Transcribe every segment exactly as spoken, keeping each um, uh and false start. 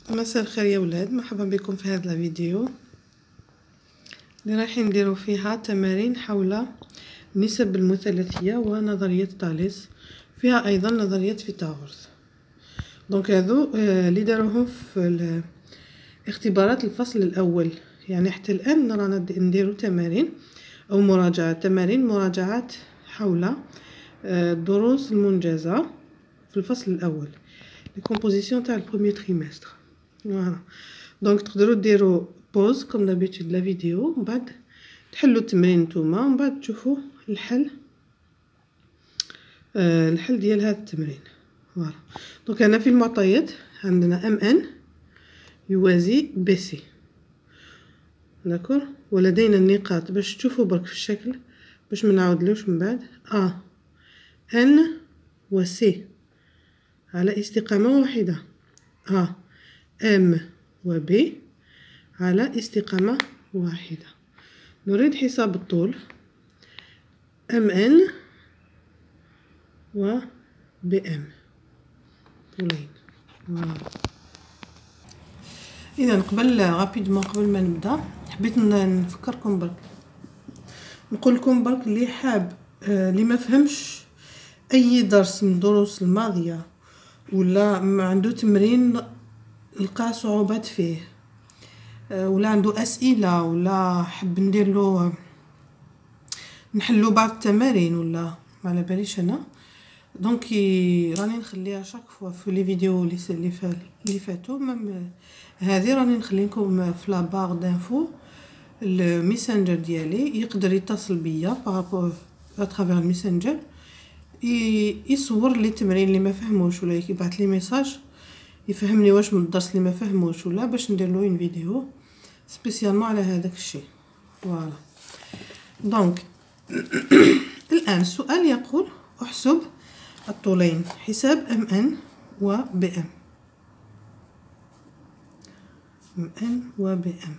مساء الخير يا ولاد، مرحبا بكم في هذا الفيديو اللي رايحين نديرو فيها تمارين حول النسب المثلثيه ونظريه تاليس، فيها ايضا نظريه فيثاغورس. دونك هذو اللي داروهم في اختبارات الفصل الاول، يعني حتى الان رانا نديرو تمارين او مراجعه تمارين مراجعات حول الدروس المنجزه في الفصل الاول، لي كومبوزيسيون تاع البروميير تريمستر. فوالا دونك تقدروا ديروا بوز كوم دابيتود لا فيديو، من بعد تحلوا التمرين نتوما، ومن بعد تشوفوا الحل آه الحل ديال هذا التمرين. فوالا دونك هنا في المعطيات عندنا ام ان يوازي بي سي، داكور، ولدينا النقاط باش تشوفوا برك في الشكل باش ما نعاودلوش من بعد. ا ان و سي على استقامه واحده، ا ام و بي على استقامة واحدة. نريد حساب الطول ام ان و بي ام طولين. اذا قبل غابيدمون قبل ما نبدا حبيت نفكركم برك، نقول لكم برك اللي حاب اللي ما فهمش اي درس من الدروس الماضيه ولا ما عنده تمرين لقى صعوبات فيه ولا عنده اسئله ولا حب ندير له نحلو بعض التمارين ولا ما على باليش انا، دونك راني نخليها شاك فوا في لي فيديو اللي اللي فاتوا. ميم هذه راني نخلي لكم في لا بار دانفو الميسنجر ديالي، يقدر يتصل بيا بارابور اترافير الميسنجر يصور لي التمرين اللي ما فهموش ولا يبعث لي ميساج يفهمني واش من الدرس اللي ما فهموش ولا باش ندير له اون فيديو سبيسيالمون على هذاك الشيء. فوالا دونك الان السؤال يقول احسب الطولين، حساب ام ان و بي ام، ام ان و بي ام.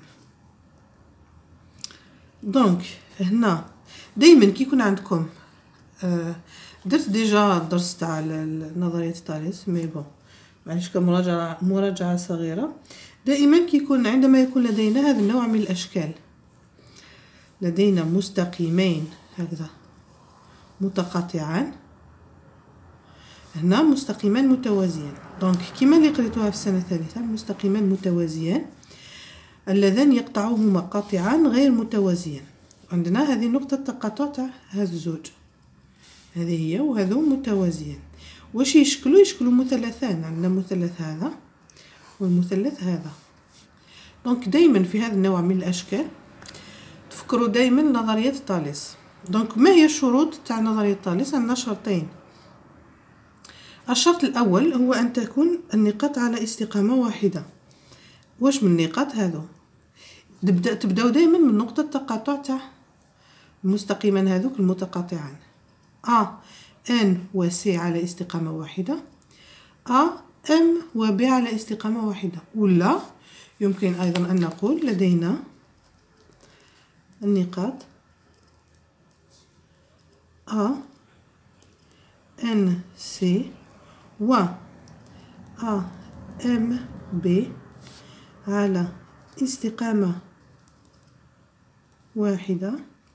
دونك هنا دائما كي يكون عندكم آه درت ديجا الدرس تاع نظريه تاليس مي بون معليش كمراجعه مراجعه صغيره. دائما كي يكون عندما يكون لدينا هذا النوع من الاشكال، لدينا مستقيمين هكذا متقاطعان، هنا مستقيمان متوازيان. دونك كما اللي قريتوها في السنه الثالثه، مستقيمان متوازيان اللذان يقطعهما قاطعان غير متوازيان. عندنا هذه نقطه تقاطع تاع هذا الزوج، هذه هي، وهذو متوازيان. واش يشكلوا؟ يشكلوا مثلثان، عندنا مثلث هذا والمثلث هذا. دونك دائما في هذا النوع من الاشكال تفكروا دائما نظريه تاليس. دونك ما هي الشروط تاع نظريه تاليس؟ عندنا شرطين. الشرط الاول هو ان تكون النقاط على استقامه واحده. واش من النقاط هذو؟ تبدا تبداو دائما من نقطه تقاطع تاع المستقيمان هذوك المتقاطعان، ا ان و سي على استقامه واحده، ا ام و بي على استقامه واحده. ولا يمكن ايضا ان نقول لدينا النقاط ا ان سي و ا ام بي على استقامه واحده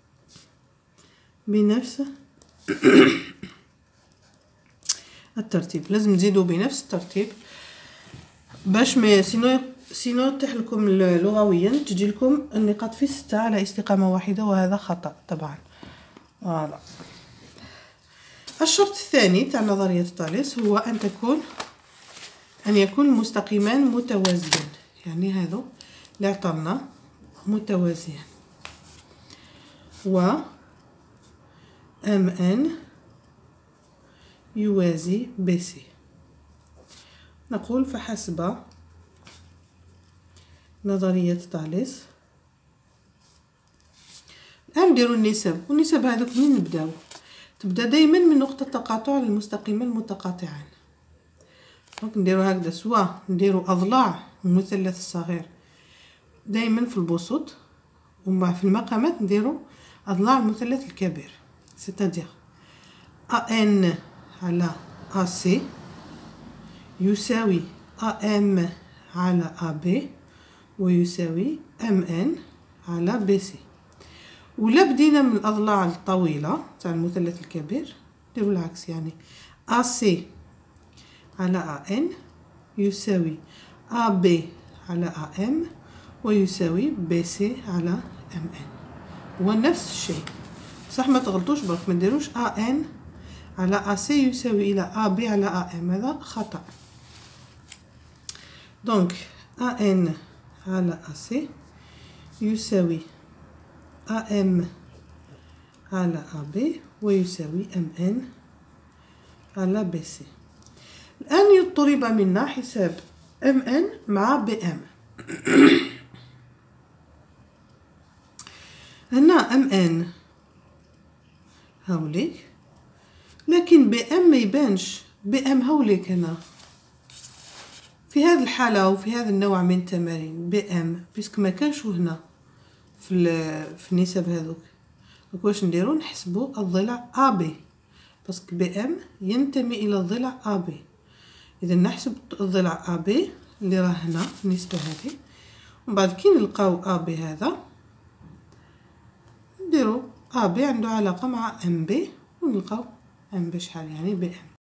بنفس الترتيب. لازم نزيدوا بنفس الترتيب باش ما سينو سينو تحلكم لغويا تجي لكم النقاط في ستة على استقامه واحده، وهذا خطا طبعا. فوالا الشرط الثاني تاع نظريه تاليس هو ان تكون ان يكون مستقيمان متوازيان، يعني هذو اللي عطانا متوازيان، و ام ان يوازي بي سي. نقول فحسب نظرية تاليس. الآن نديرو النسب، والنسب هذوك منين نبداو؟ تبدا دائما من نقطة تقاطع المستقيمين المتقاطعان. دونك نديرو هكذا، سواء نديرو أضلاع المثلث الصغير دائما في البسط، ومع في المقامات نديرو أضلاع المثلث الكبير، سيتادير ا ان على ا سي يساوي ا ام على أ بي ويساوي ام ان على بي سي. ولا بدينا من الأضلاع الطويلة تاع المثلث الكبير نديرو العكس، يعني أ سي على أ ان يساوي أ بي على أ ام ويساوي بي سي على ام ان. هو نفس الشيء، صح ما تغلطوش برك، ما نديروش أ ان على أ سي يساوي إلى أ بي على أ ام، هذا خطأ. دونك أ ان على أ سي يساوي أ ام على أ بي ويساوي ام ان على بي سي. الآن يطلب منا حساب ام ان مع بي ام. هنا ام ان هاوليك، لكن بي ام ما يبانش، بي ام هاوليك هنا في هذه الحالة وفي هذا النوع من التمارين بي ام بيسك ما كانش هنا في في النسب هذوك. دونك واش نديرو؟ نحسبو الضلع أ بي، باسكو بي ام ينتمي الى الضلع أ بي. اذا نحسب الضلع أ بي اللي راه هنا في النسبة هذه، ومن بعد كي نلقاو أ بي هذا نديرو أ بي عنده علاقة مع ام بي ونلقاو ام بي شحال، يعني بي ام.